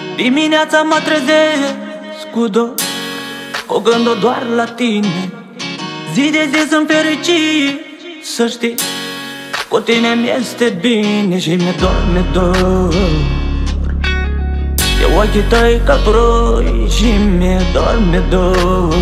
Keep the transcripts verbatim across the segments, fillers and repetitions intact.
Dimineața mă trezesc cu dor, cu gândul doar la tine. Zi de zi sunt fericit, să știi, cu tine mi-este bine și mi-e dor, mi-e dor de ochii tăi ca ploi și mi-e dor, mi-e dor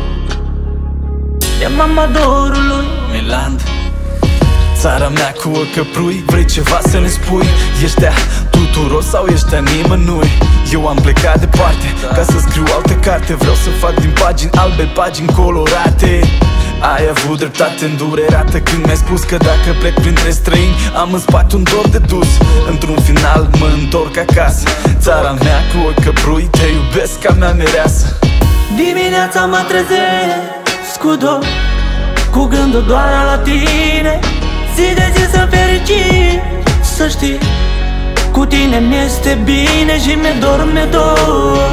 de mama dorului. Milan, țara mea cu o căprui, vrei ceva să ne spui? Ești a tuturor sau ești a nimănui? Eu am plecat departe ca să scriu altă carte. Vreau să fac din pagini albe pagini colorate. Ai avut dreptate îndurerată când mi-ai spus că dacă plec printre străini am în spate un dor de dus. Într-un final mă întorc acasă. Țara mea cu o căprui, te iubesc ca mea mireasă. Dimineața mă trezesc cu dor, cu gândul doar la tine. Zi de zi sunt fericit, să știi, cu tine mi-este bine și mi-e dor, mi-e dor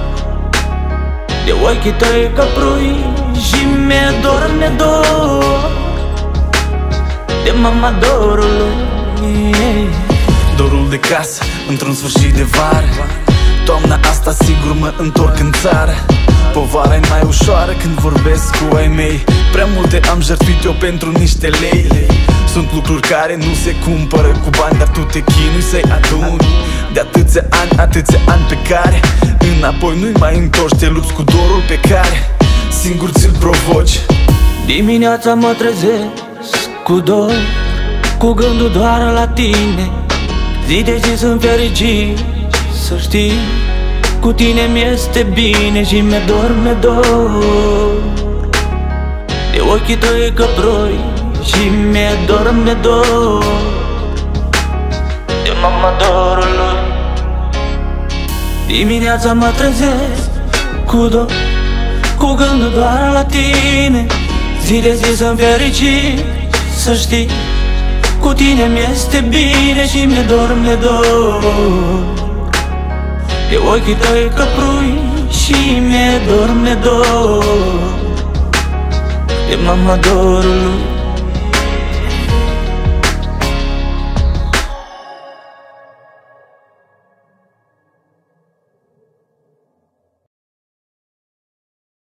de ochii tăi ca prui și mi-e dor, mi-e dor de mama dorului. Dorul de casă într-un sfârșit de vară. Toamna asta sigur mă întorc în țară. Povara e mai ușoară când vorbesc cu ai mei. Prea multe am jertfit eu pentru niște lei. Sunt lucruri care nu se cumpără cu bani, dar tu te chinui să-i aduni. De atâția ani, atâția ani pe care înapoi nu-i mai întorci. Te lupți cu dorul pe care singur ți-l provoci. Dimineața mă trezesc cu dor, cu gândul doar la tine. Zi de zi sunt fericit, să știi, cu tine mi-este bine și mi-e dor, mi-e dor de ochii tăi căproi și mi-e dor, mi-e dor de mama dorului. Dimineața mă trezesc cu dor, cu gândul doar la tine. Zi de zi sunt fericit, să știi, cu tine mi-este bine și mi-e dor, mi-e dor de ochii tăi căprui și mi-e dor, mi-e dor de mama dorului.